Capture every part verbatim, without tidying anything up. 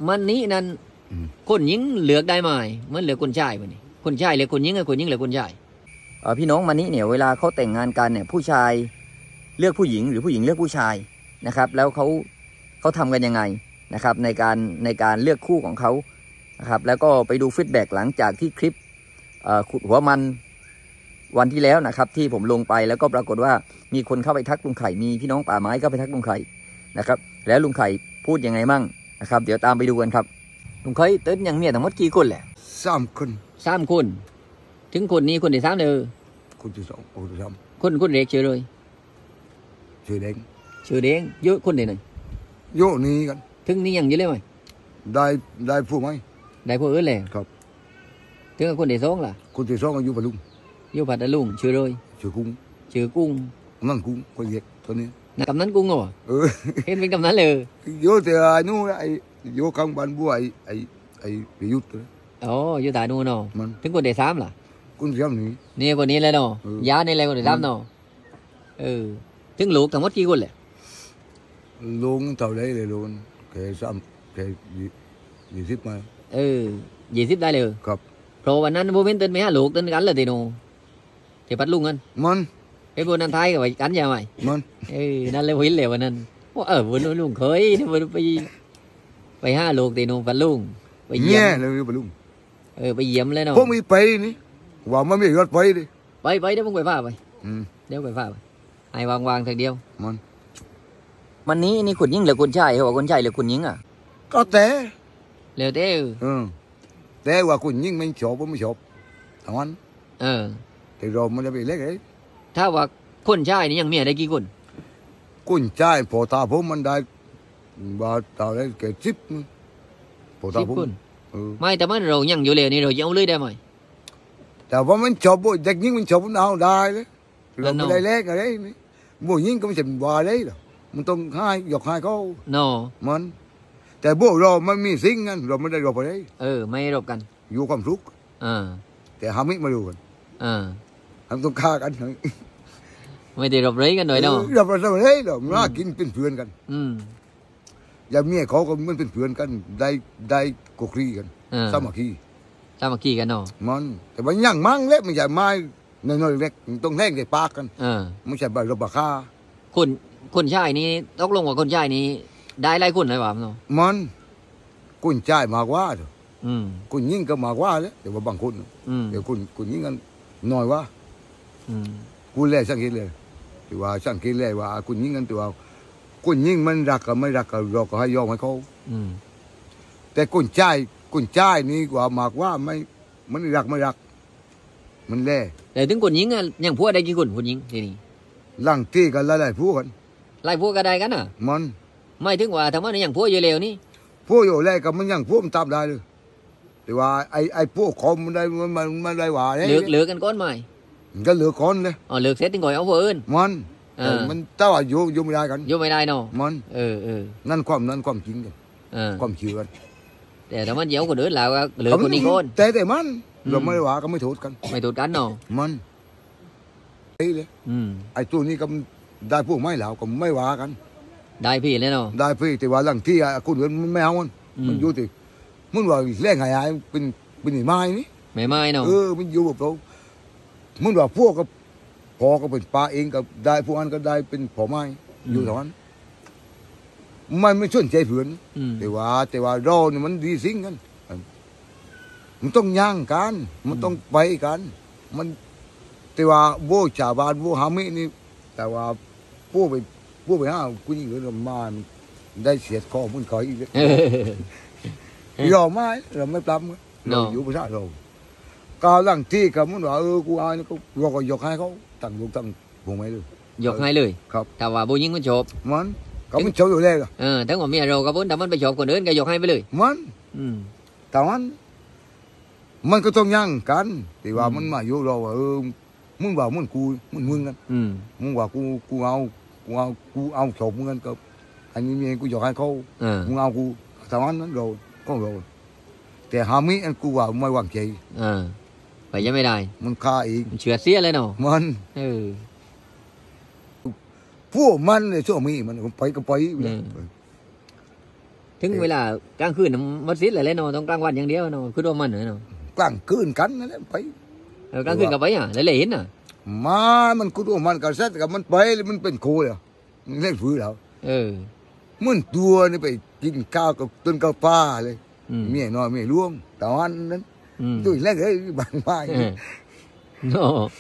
มันนี้นั้นคนหญิงเลือกได้ไหมมันเหลือคนชายมันนี่คนชายเหลือคนหญิงกับคนหญิงเหลือคนชายพี่น้องมันนี้เนี่ยเวลาเขาแต่งงานกันเนี่ยผู้ชายเลือกผู้หญิงหรือผู้หญิงเลือกผู้ชายนะครับแล้วเขาเขาทำกันยังไงนะครับในการในการเลือกคู่ของเขานะครับแล้วก็ไปดูฟีดแบ็กหลังจากที่คลิปขุดหัวมันวันที่แล้วนะครับที่ผมลงไปแล้วก็ปรากฏว่ามีคนเข้าไปทักลุงไข่มีพี่น้องป่าไม้เข้าไปทักลุงไข่นะครับแล้วลุงไข่พูดยังไงมั่งนะครับเดี๋ยวตามไปดูกันครับลุงไข่เต้นยังเมียทั้งหมดกี่คนแหละสามคนสามคนถึงคนนี้คนที่สามเลยคนที่สองคนที่สามคนคนเด็กเชื่อเลยชื่อแดงชื่อแดงเยอะคนเดียวหนึ่งโยนี้กันถึงนี้ยังเยอะเลยไหมได้ได้ผู้ไหมได้ผู้อื่นเลยครับถึงคนที่สองล่ะคนที่สองอายุพัทลุงอยู่พัทลุงชื่อเลยชื่อกุ้งชื่อกุ้งนั่นกุ้งคนเด็กตัวนี้นะกำนันกุ้งเหรอเออเห็นเป็นกำนันเลยโยแต่ไอ้นู้นไอ้โยข้างบ้านบัวไอ้ไอ้ไอ้พิยุทธ์อ๋ออยู่ตาโน่นเนาะถึงคนที่สามล่ะคนที่สามนี่นี่คนนี้เลยเนาะยาในอะไรคนที่สามเนาะเออถึงลูกทั้งหมดกี่คนเลยลูกเท่าไรเลยลูกแค่สามแค่ยี่สิบมาเออยี่สิบได้เลยครับเพราะวันนั้นโมเมนต์เต้นไหมฮะลูกเต้นกันเลยทีโน่ที่พัดลุงกันมันไอ้พวกนั้นไทยกับไปกันยังไงมันเออนั่นเลยวิ่งเลยวันนั้นว่าเออวันนู้นลุงเคยวันไปไปห้าลูกทีโน่พัดลุงไปเยี่ยมเลยพัดลุงเออไปเยี่ยมเลยเนาะพวกมีไปนี่ว่ามันไม่รถไปดิไปไปเดี๋ยวผมไปฟ้าไปเดี๋ยวไปฟ้าไปไอ้วางวางทีเดียวมันมันนี้นี่คนยิงหรือคนชายเขาบอกคนชายหรือคนยิงอ่ะก็แต่เร็วเต้เออแต่ว่าคนยิงไม่ชอบผมไม่ชอบทั้งวันเออแต่เรามันจะไปเล็กเลยถ้าว่าคนชายนี่ยังเมียได้กี่คนคนชายพอตาผมมันได้บาตาได้แค่สิบพอตาผมไม่แต่มันเรายังอยู่เลยนี่เรายังเอาเลยได้ไหมแต่ว่ามันชอบบ่เด็กยิงมันชอบมันเอาได้เลยเราไม่ได้เล็กอะไรนี่บ่ยิงก็ไม่ใช่บ่ได้หรอกมันต้องให้หยอกให้เขาเนาะมันแต่บ่เราไม่มีสิ่งนั้นเราไม่ได้รบอะไรเออไม่รบกันอยู่ความสุขอ่าแต่หามิมาดูกันอ่าทำต้องฆ่ากันไม่ได้รบเลยกันหน่อยเนาะรบอะไรหรอกมากินเป็นเพื่อนกันอืมอย่าเมียเขาก็มันเป็นเพื่อนกันได้ได้กุกรีกันสามัคคีสามัคคีกันเนาะมันแต่ว่ายังมั่งเล็กมันใหญ่ไม้น้อยๆเล็กต้องแท่งในปากกันไม่ใช่แบบรบฆ่าคนคนชายนี้ตกลงว่าคนชายนี้ได้ไล่คนเลยว่ะเนาะมันคนชายมากว่าเถอะอืมคนยิ่งก็มากว่าเลยเดี๋ยวว่าบางคนเดี๋ยวคนคนยิ่งกันน้อยว่าอืมกูเล่สังเกตเลยแต่ว่าสังเกตเลยว่าคนยิ่งกันตัวคนยิ่งมันรักกับไม่รักกับเราก็ให้ยอมให้เขาแต่คนชายคนชายนี่กว่ามากว่าไม่มันรักไม่รักมันแล่แต่ถึงคนยิ่งอ่ะยังพวกได้กี่คนคนยิ่งทีนี้หลังที่กันหลายๆพวกกันหลายพวกก็ได้กันอ่ะมันไม่ถึงว่าทำไมยังพวกอยู่เร็วนี่พวกอยู่แรกกับมันยังพวกมันตามได้เลยแต่ว่าไอ้ไอ้พวกคอมมันได้มันมันได้ว่าเลือกเลือกกันก้อนใหม่ก็เลือกก้อนเลยอ๋อเลือกเสร็จถึงก่อนเอาเพื่อนมันมันแต่ว่าอยู่อยู่ไม่ได้กันอยู่ไม่ได้เนาะมันเออเออนั่นความนั่นความจริงกันความเชื่อกันแต่ถ้ามันเยอะกว่าเดิมแล้วเหลือคนนี้คนแต่แต่มันเราไม่ว่าก็ไม่โทษกันไม่โทษกันเนาะมันไอ้เลยไอ้ตัวนี้ก็ได้พวกไม่เหล่าก็ไม่ว่ากันได้พี่เลยเนาะได้พี่แต่ว่าหลังที่คนอื่นมันไม่เอามันมันอยู่ที่มันว่าแรงไงไอ้เป็นเป็นไม้นี่ไม่ไม้เนาะเออมันอยู่แบบเรามันว่าพวกก็พอก็เป็นปลาเองก็ได้พวกนั้นก็ได้เป็นผอไม้อยู่ตรงนั้นมันไม่ชวนใจเพื่อนแต่ว่าแต่ว่าเราเนี่ยมันดีสิ่งกันมันต้องย่างกันมันต้องไปกันมันแต่ว่าโบชาวบ้านโบหามินี่แต่ว่าพวกไปพวกไปห้าคุณยิ่งเหลือมาได้เสียข้อมันคอยอีกยอมไหมเราไม่ปล้ำเราอยู่ประชาชนการหลังที่กับมันว่าเออกูอายก็เราก็ยกให้เขาตั้งยกตั้งวงไม้เลยยกให้เลยครับแต่ว่าโบยิ่งมันจบมันเขาไม่จบอยู่แล้วเออทั้งหมดเมียเราก็พ้นแต่มันไปจบคนอื่นก็ยกให้ไปเลยมันแต่มันมันก็ต้องย่างกันแต่ว่ามันมาอยู่เราเออมึงว่ามึงกูมึงมึงกันมึงว่ากูกูเอากูเอากูเอาจบมึงกันกับอันนี้เมียกูยกให้เขามึงเอากูแต่มันนั้นเราก็เราแต่หามิอันกูว่าไม่วางใจไปยังไม่ได้มันฆ่าอีกเฉื่อยเสียเลยเนาะมันเออพวกมันเลยช่วงมีมันไปก็ไปถึงเวลากลางคืนมัดซิดอะไรเนาะต้องกลางวันอย่างเดียวเนาะคือว่ามันเนาะกลางคืนกันนั่นแหละไปกลางคืนกับไปอ่ะแล้วเลยเห็นอ่ะมามันคือว่ามันกับเซตกับมันไปมันเป็นโคเลยมันเล่นฟื้นแล้วเออมันตัวนี่ไปกินข้าวกับต้นข้าวปลาเลยเมียน้อยเมียร่วมตอนนั้นตัวแรกเลยบางบ้านเนาะ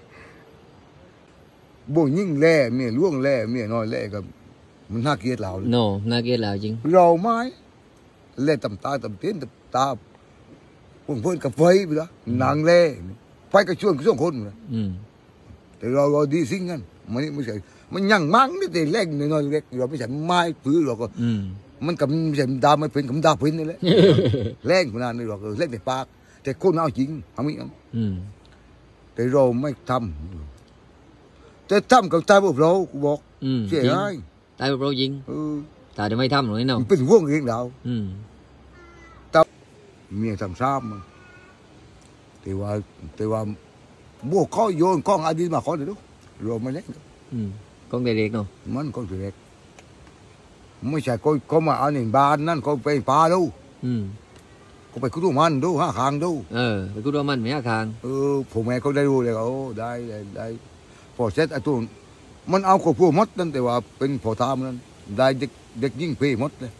บ่ยิ่งแล่เมียร่วงแล่เมียน้อยแล่กับมันน่าเกลียดเราเนาะน่าเกลียดเราจริงเราไม่แล่ต่ำตาต่ำเตี้ยนต่ำตาพวกเพื่อนกับไฟไปแล้วนางแล่ไฟกระชวนกระชวนคนเลยแต่เราเราดีสิ่งนั้นมันไม่ใช่มันยังมั่งนี่แต่แรกน้อยเล็กเราไม่ใช่ไม้พื้นเราก็มันกับไม่ใช่ดาไม่เป็นกับดาเป็นนี่แหละแรงขนาดนี้เราก็เล่นแต่ปากแต่คนเอาจริงทำไม่เอาแต่เราไม่ทำแต่ทำกับตายพวกเรากูบอกเสียได้ตายพวกเราจริงแต่จะไม่ทำหรอกนี่เนาะเป็นห่วงเองเราแต่เมียทำซ้ำมันแต่ว่าแต่ว่าบวกข้อโยนข้องอดีตมาข้อเดียวเราไม่เล่นก้องเด็กๆเนาะมันก้องเด็กไม่ใช่ก็ก็มาเอาหนึ่งบานนั่นก็ไปปลาดูก็ไปคุดมันดูห้าคางดูเออไปคุดมันไม่ห้าคางเออผมแม่เขาได้รู้เลยโอ้ได้ได้พอเสร็จไอ้ตัวมันเอาของพวกมดนั่นแต่ว่าเป็นพอทำนั่นได้เด็กเด็กยิ่งเพย์มดเลย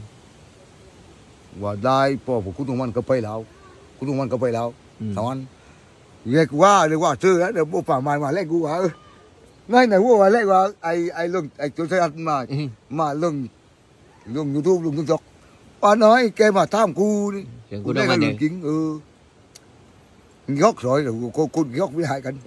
ว่าได้พอผมคุดมันก็ไปแล้วคุดมันก็ไปแล้วตอนเรียกว่าเรียกว่าชื่อแล้วเดี๋ยวพวกป่าไม้มาเล่นกูว่าngay này mua mà lạiว่าไอ้ไอ้ลงไอ้ตัวเธอมามาลงลงยูทูบลงติ๊กต็อกป้าน้อยแกมาทำกูนี่กูได้กันจริงเออยกสอยแล้วกูกูยกไม่หายกัน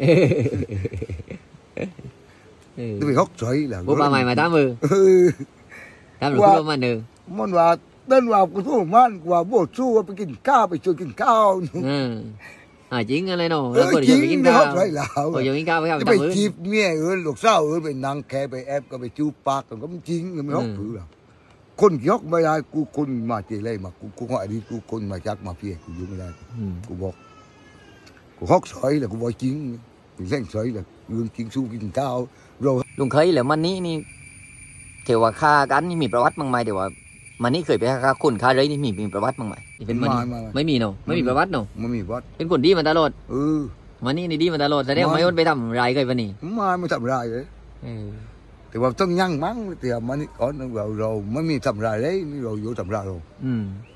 ตัวไปยกสอยแล้วพวกป้าใหม่มาทำมือทำหรือกูรู้มันเนอมันว่าเดินว่ากูสู้มันว่าบวชสู้ไปกินข้าวไปชวนกินข้าวอ่าจริงอะไรเนาะแล้วก็จะไปกินข้าวก็จะกินข้าวไปข้าวไปจีบเมียเออลูกสาวเออไปนั่งแค่ไปแอบก็ไปจูบปากกันก็จริงไม่ฮอกคือหรอกคนยกไม่ได้กูคนมาเจริญมากูกูว่าอดีตกูคนมาจากมาเพียกูอยู่ไม่ได้กูบอกกูฮอกสอยแหละกูบอกจริงเล่นสอยแหละเรื่องจริงสู้กินข้าวเราลุงเคยเหรอมันนี้นี่เทว่าฆ่ากันนี่มีประวัติบ้างไหมเดี๋ยวว่ามันนี่เคยไปฆ่าคนฆ่าเลยนี่มีมีประวัติบ้างไหมเป็นมันไม่มีเนาะไม่มีประวัติเนาะไม่มีประวัติเป็นคนดีมาตลอดเออมันนี่นี่ดีมาตลอดแต่เนี่ยไม่ย้อนไปทำไรกันวันนี้มาไม่ทำไรเลยแต่ว่าต้องยั่งมั้งแต่มันนี่ก่อนเราเราไม่มีทำไรเลยนี่เราอยู่ทำไรเรา